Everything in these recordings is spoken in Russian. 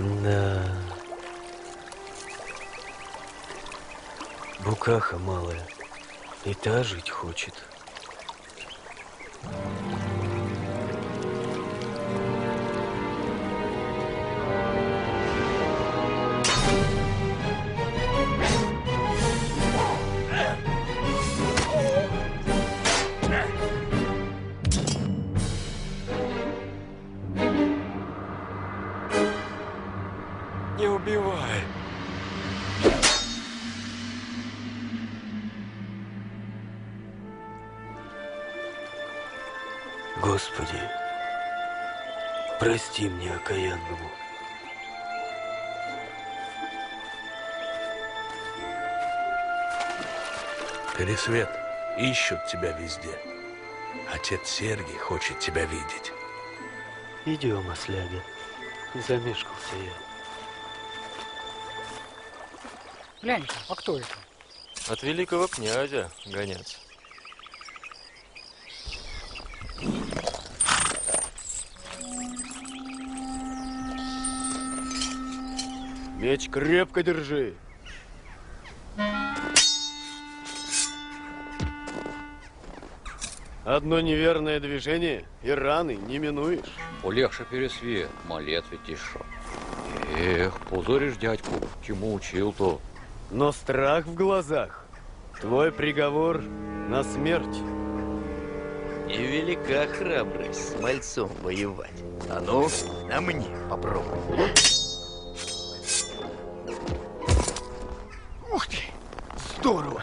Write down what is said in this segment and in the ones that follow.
Да. Букаха малая. И та жить хочет. Не убивай. Господи, прости мне, окаянному. Пересвет, ищут тебя везде. Отец Сергий хочет тебя видеть. Идем, осляга. Замешкался я. Глянь-ка, а кто это? От великого князя гонец. Меч крепко держи. Одно неверное движение, и раны не минуешь. Полегше, Пересвет, малец ведь еще. Эх, позоришь дядьку, чему учил-то. Но страх в глазах. Твой приговор на смерть. Невелика храбрость с мальцом воевать. А ну, на мне попробуй. Ух ты, здорово.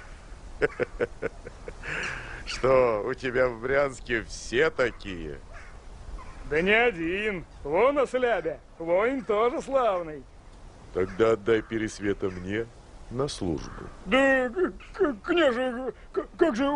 Что, у тебя в Брянске все такие? Да не один. Вон ослябя. Воин тоже славный. Тогда отдай Пересвета мне на службу. Да, княже, как же...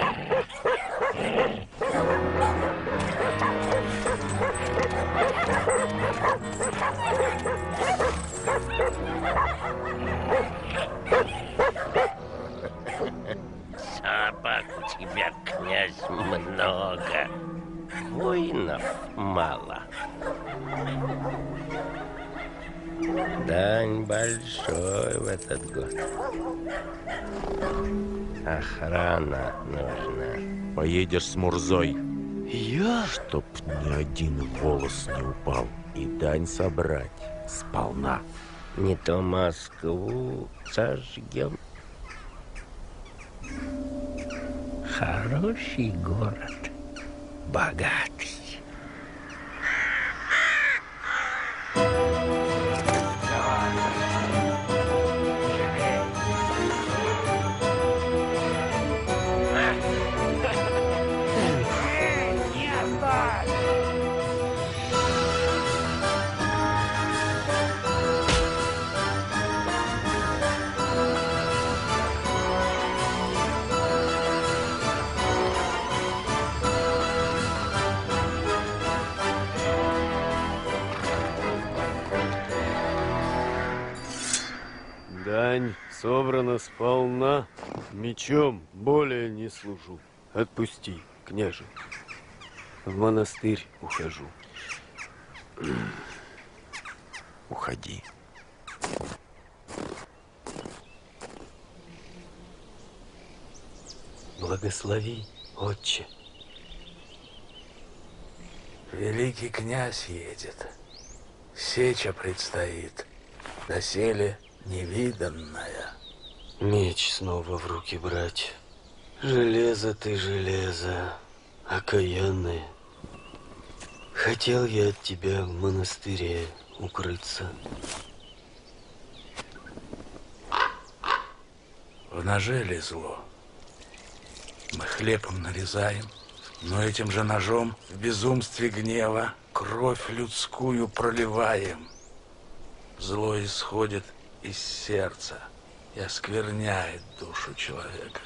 Собак у тебя, князь, много. Воинов мало. Дань большой в этот год. Охрана нужна. Поедешь с Мурзой. Я? Чтоб ни один волос не упал. И дань собрать сполна. Не то Москву сожгем. Хороший город, богатый. Дань собрана сполна. Мечом более не служу. Отпусти, княже. В монастырь ухожу. Уходи. Благослови, отче. Великий князь едет. Сеча предстоит. Доселе невиданная. Меч снова в руки брать. Железо ты, железо, окаянное. Хотел я от тебя в монастыре укрыться. В ноже ли зло? Мы хлебом нарезаем, но этим же ножом в безумстве гнева кровь людскую проливаем. Зло исходит из сердца и оскверняет душу человека.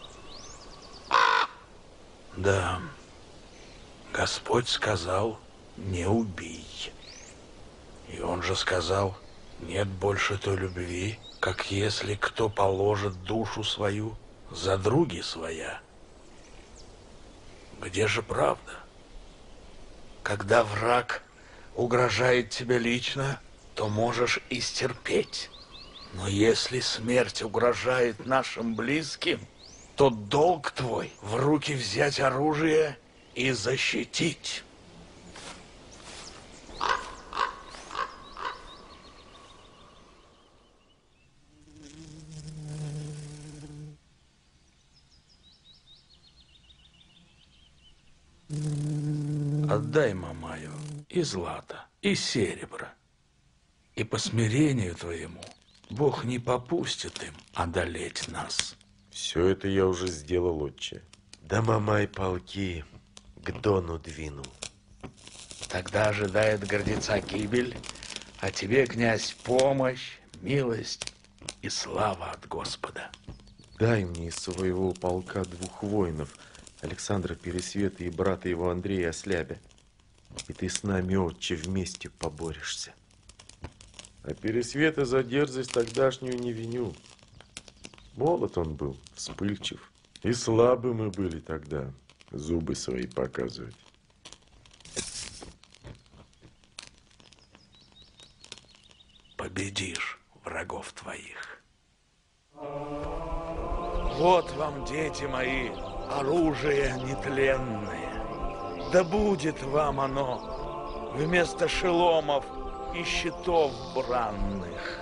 Да, Господь сказал, не убий. И Он же сказал, нет больше той любви, как если кто положит душу свою за други своя. Где же правда? Когда враг угрожает тебе лично, то можешь и стерпеть. Но если смерть угрожает нашим близким, то долг твой в руки взять оружие и защитить. Отдай Мамаю и злато, и серебро. И по смирению твоему Бог не попустит им одолеть нас. Все это я уже сделал, отче. Да Мамай полки к Дону двинул. Тогда ожидает гордеца гибель, а тебе, князь, помощь, милость и слава от Господа. Дай мне из своего полка 2 воинов, Александра Пересвета и брата его Андрея Ослябя. И ты с нами, отче, вместе поборешься. А Пересвета за дерзость тогдашнюю не виню. Молод он был, вспыльчив. И слабы мы были тогда, зубы свои показывать. Победишь врагов твоих. Вот вам, дети мои, оружие нетленное. Да будет вам оно вместо шеломов и щитов бранных.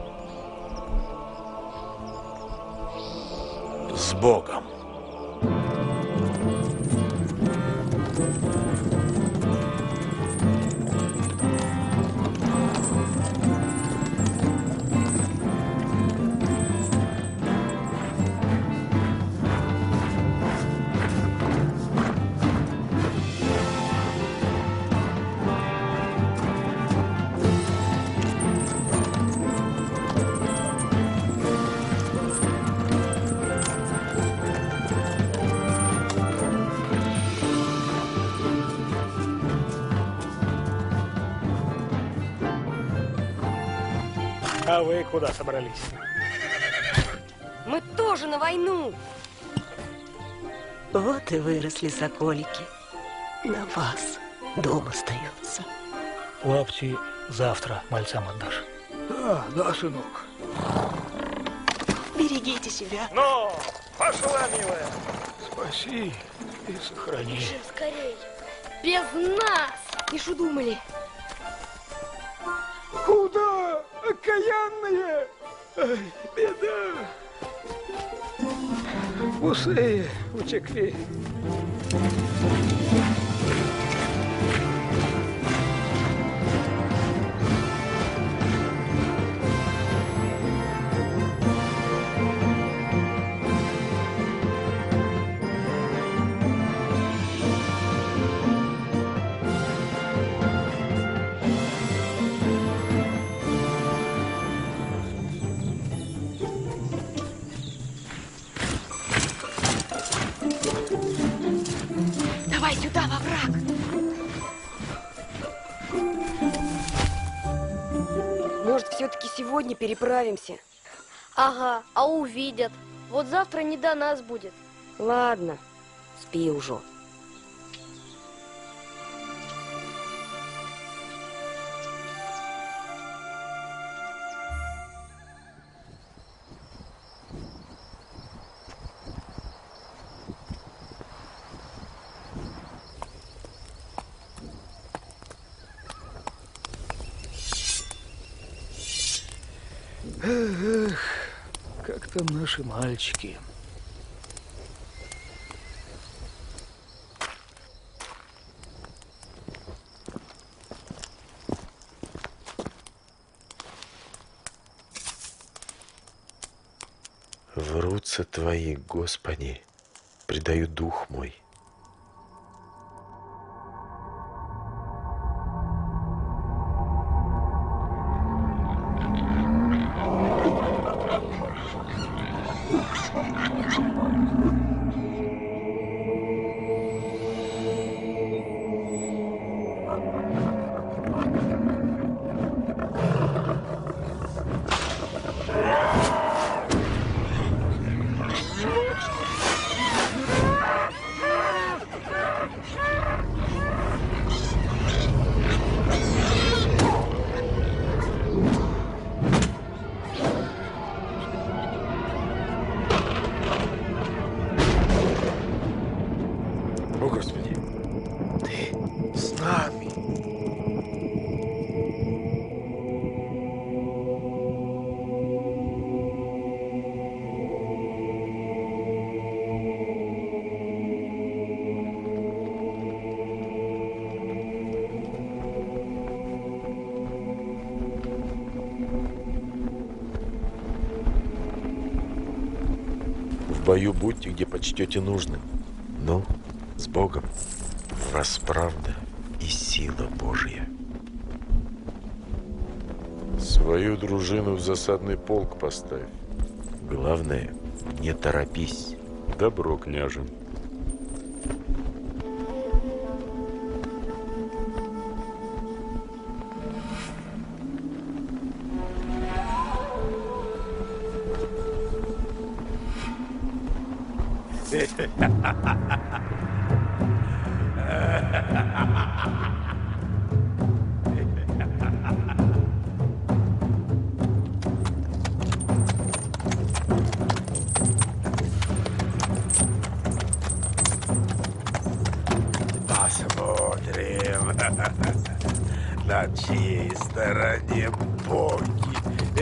С Богом! А вы куда собрались? Мы тоже на войну. Вот и выросли соколики. На вас дом остается. Лапти завтра мальцам отдашь. Да, сынок. Берегите себя. Ну, пошла, милая. Спаси и сохрани. Бежим скорей. Без нас. Не что думали. Куда, окаянные? Ай, беда. Усы утекли. Давай сюда, во враг. Может, все-таки сегодня переправимся? Ага, а увидят. Вот завтра не до нас будет. Ладно, спи уже. Эх, как там наши мальчики. В руце Твои, Господи, предаю дух мой. В бою будьте, где почтете нужным. Ну, с Богом. В вас правда и сила Божья. Свою дружину в засадный полк поставь. Главное, не торопись. Добро, княже. Посмотрим, на чьей стороне боги.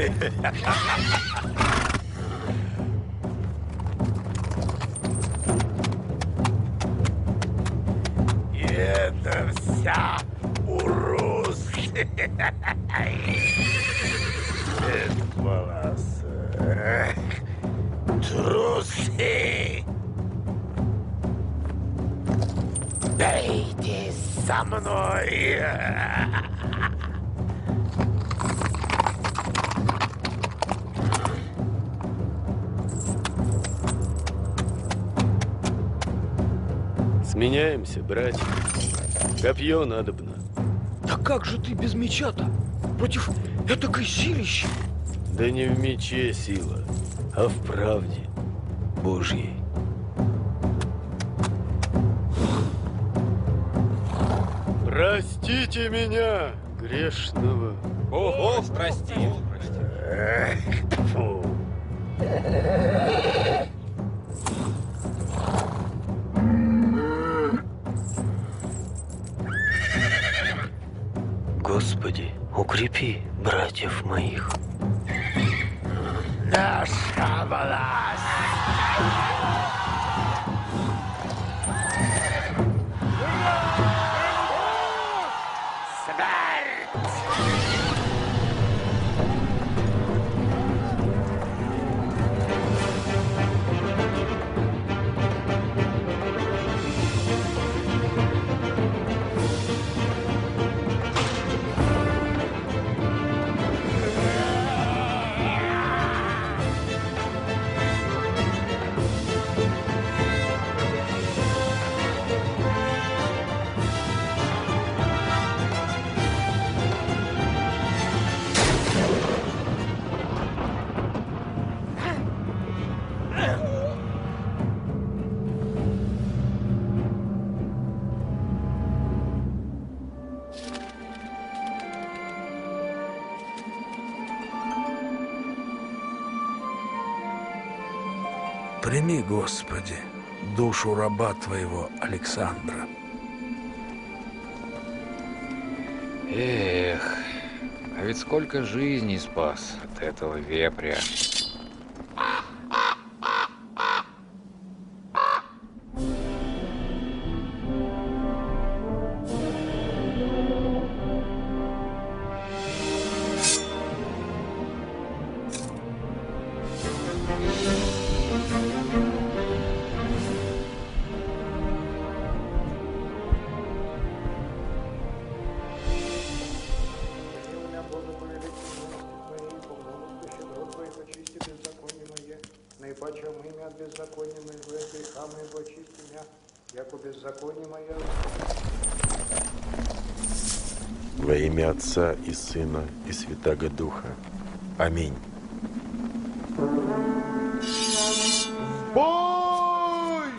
И это вся урус. Волосы. Трусы. Дайте со мной. Сменяемся, братья. Копье надобно. Да как же ты без меча-то? Против этакой силищи? Да не в мече сила, а в правде Божьей. Простите меня, грешного. Ого, прости. Фу. Господи, укрепи братьев моих. Наша власть. Прими, Господи, душу раба Твоего Александра. Эх, а ведь сколько жизней спас от этого вепря. Во имя Отца и Сына и Святаго Духа. Аминь. Бой!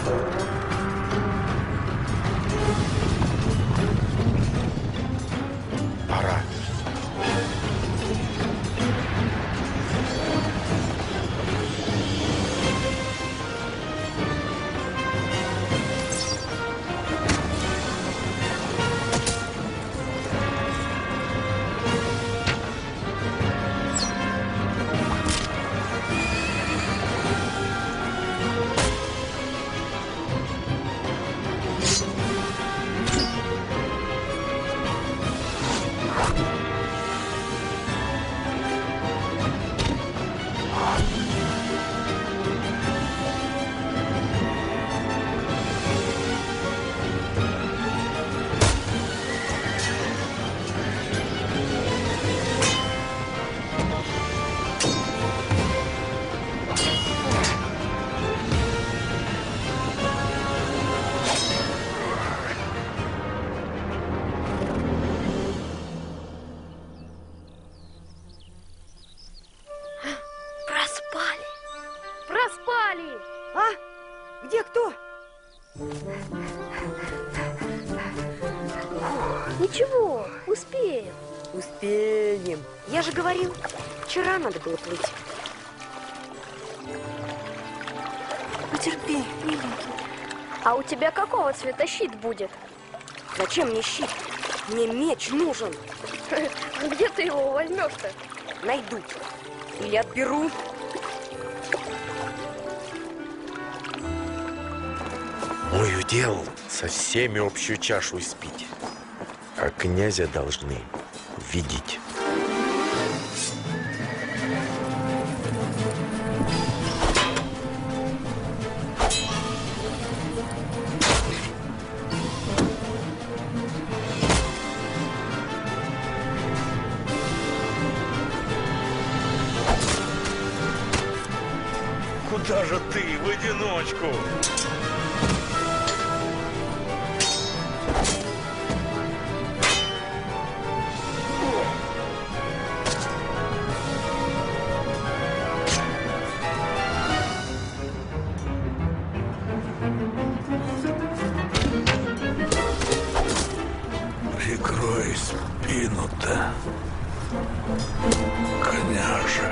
Пора. Проспали. Проспали. А? Где кто? Ничего, успеем. Успеем. Я же говорил, вчера надо было плыть. Потерпи, миленький. А у тебя какого цвета щит будет? Зачем мне щит? Мне меч нужен. Где ты его возьмешь-то? Найду. Или отберу. Мой удел со всеми общую чашу испить, а князя должны видеть. Куда же ты в одиночку? Прикрой спину-то, княже.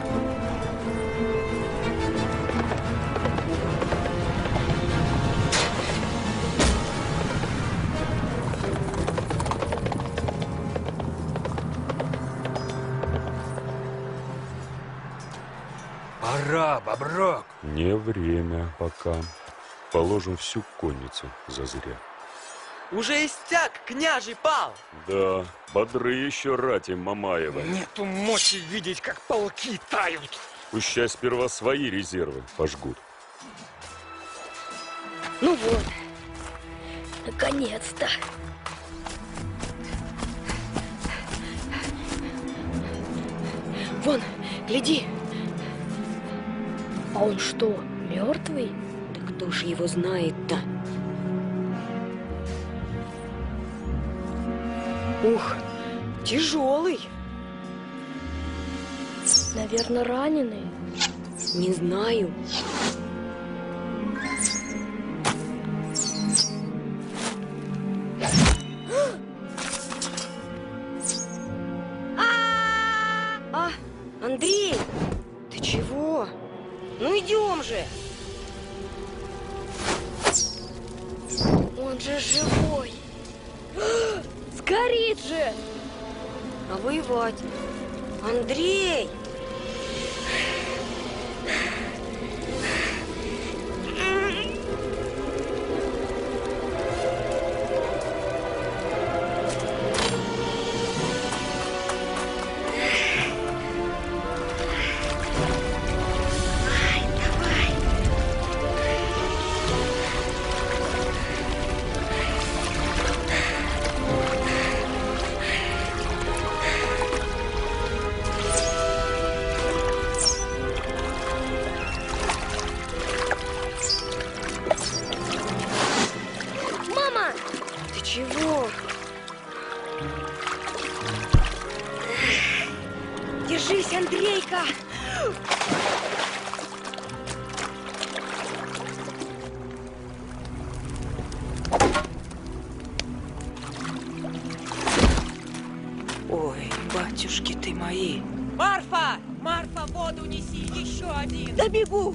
Пора, Боброк. Не время пока. Положим всю конницу зазря. Уже истяк, княжий пал. Да, бодры еще рати Мамаева. Нету мочи видеть, как полки тают. Пущай сперва свои резервы пожгут. Ну вот, наконец-то. Вон, гляди. А он что, мертвый? Да кто ж его знает-то? Ух, тяжелый. Наверное, раненый. Не знаю. Андрей, ты чего? Ну идем же. Он же живой. Сгорит же. А воевать? Андрей! Чего? Держись, Андрейка! Батюшки ты мои. Марфа! Марфа, воду неси, еще один. Да бегу.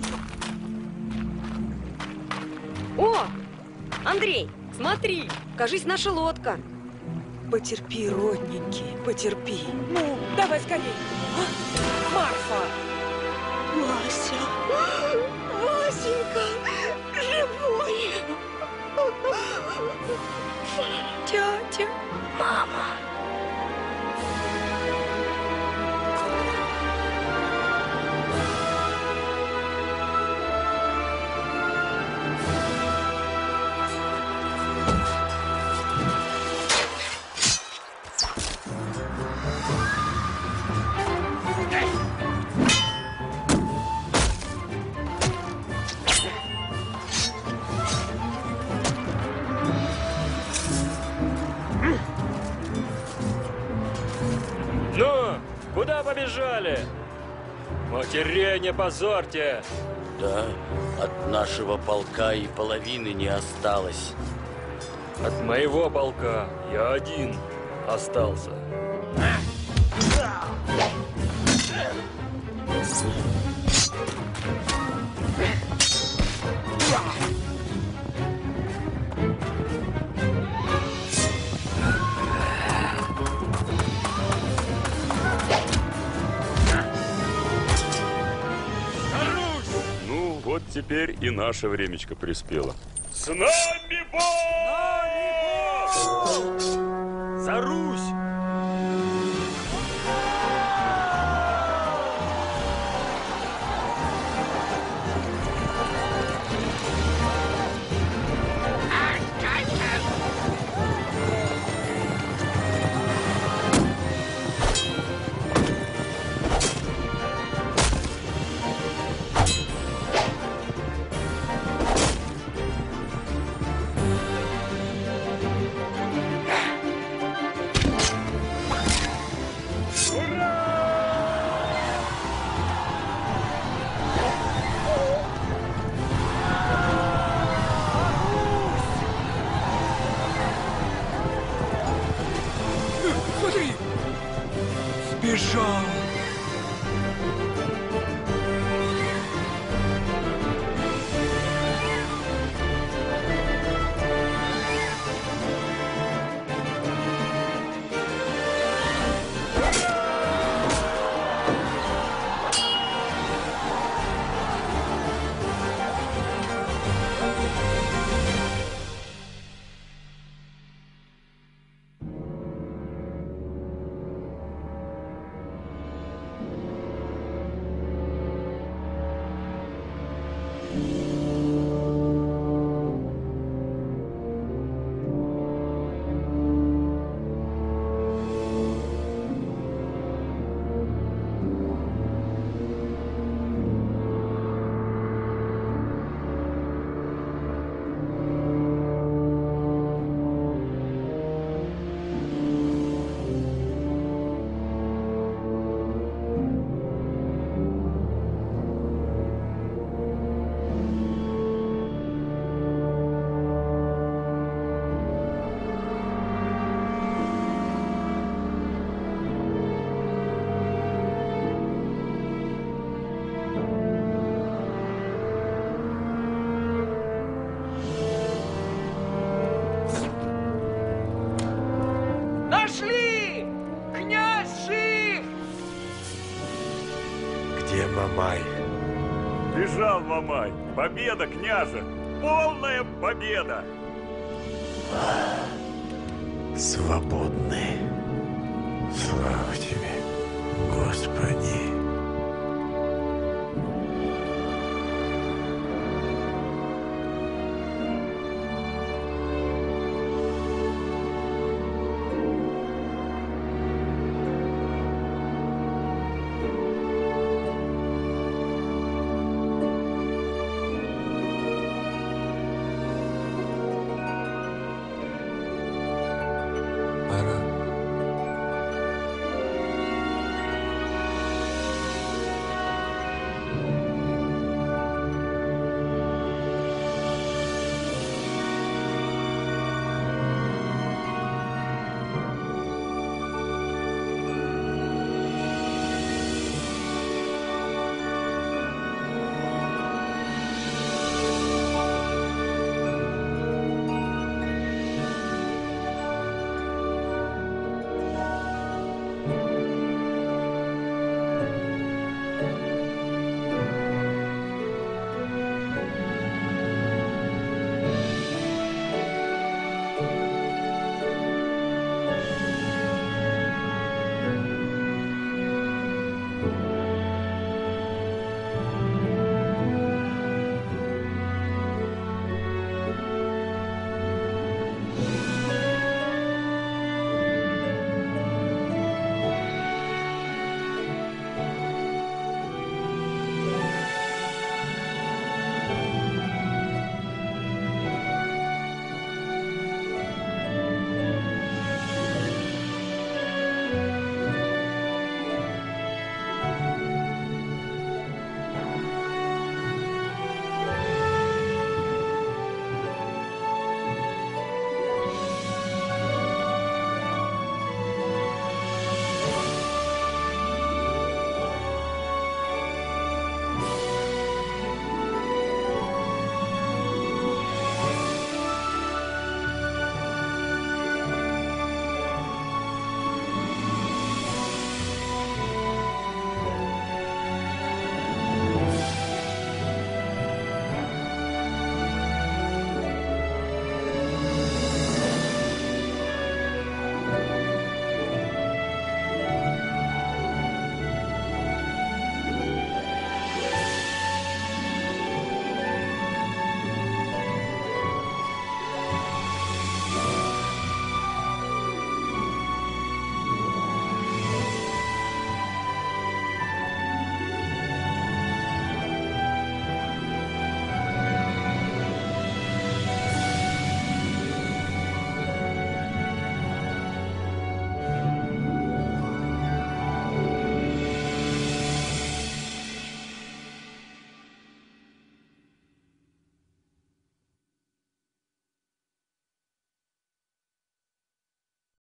О, Андрей, смотри, кажись, наша лодка. Потерпи, родненький, потерпи. Ну, давай скорее. А? Марфа! Вася! Васенька! Живой! Тетя! Мама! Ну, куда побежали? Матерей не позорьте! Да, от нашего полка и половины не осталось. От моего полка я один остался. Ну, вот теперь и наше времечко приспело. С нами Бог! За Русь! Смотри! Сбежал! Нашли! Князь жив! Где Мамай? Бежал Мамай. Победа, княже! Полная победа! Свободны. Слава тебе, Господи.